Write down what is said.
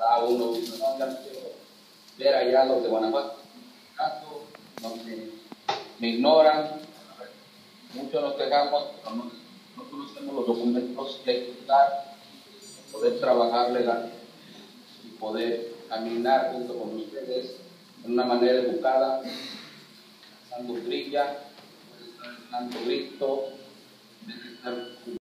cada uno dice, no, ya no quiero ver allá los de Guanajuato, me ignoran, muchos nos quejamos, pero no conocemos los documentos que hay que usar, poder trabajar legal y poder caminar junto con ustedes de una manera educada, dando grilla, dando grito, de estar